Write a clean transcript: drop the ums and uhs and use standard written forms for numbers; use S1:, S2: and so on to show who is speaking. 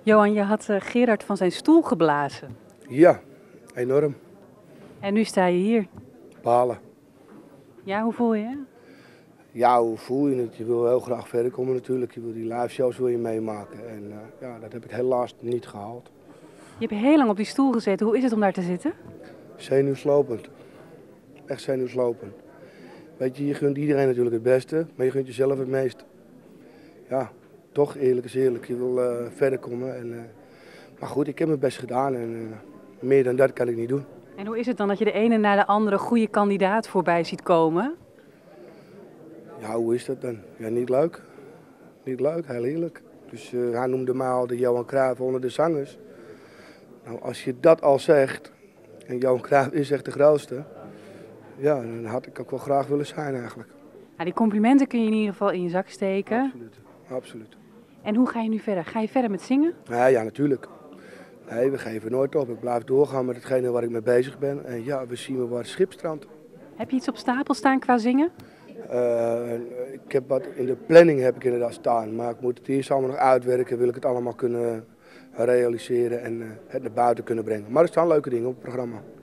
S1: Johan, je had Gerard van zijn stoel geblazen.
S2: Ja, enorm.
S1: En nu sta je hier.
S2: Balen.
S1: Ja, hoe voel je je?
S2: Ja, hoe voel je het? Je wil heel graag verder komen natuurlijk. Je wil die live shows wil je meemaken. En ja, dat heb ik helaas niet gehaald.
S1: Je hebt heel lang op die stoel gezeten. Hoe is het om daar te zitten?
S2: Zenuwslopend. Echt zenuwslopend. Weet je gunt iedereen natuurlijk het beste, maar je gunt jezelf het meest. Ja, toch eerlijk is eerlijk. Je wil verder komen. Maar goed, ik heb mijn best gedaan en meer dan dat kan ik niet doen.
S1: En hoe is het dan dat je de ene na de andere goede kandidaat voorbij ziet komen?
S2: Ja, hoe is dat dan? Ja, niet leuk. Niet leuk, heel eerlijk. Dus hij noemde mij al de Johan Cruijff onder de zangers. Nou, als je dat al zegt, en Johan Cruijff is echt de grootste, ja, dan had ik ook wel graag willen zijn eigenlijk.
S1: Nou, die complimenten kun je in ieder geval in je zak steken.
S2: Absoluut, absoluut.
S1: En hoe ga je nu verder? Ga je verder met zingen?
S2: Ja, natuurlijk. Nee, we geven nooit op. Ik blijf doorgaan met hetgene waar ik mee bezig ben. En ja, we zien wel waar het schip strandt.
S1: Heb je iets op stapel staan qua zingen?
S2: Ik heb wat in de planning heb ik inderdaad staan, maar ik moet het eerst allemaal nog uitwerken. Wil ik het allemaal kunnen realiseren en het naar buiten kunnen brengen. Maar er staan leuke dingen op het programma.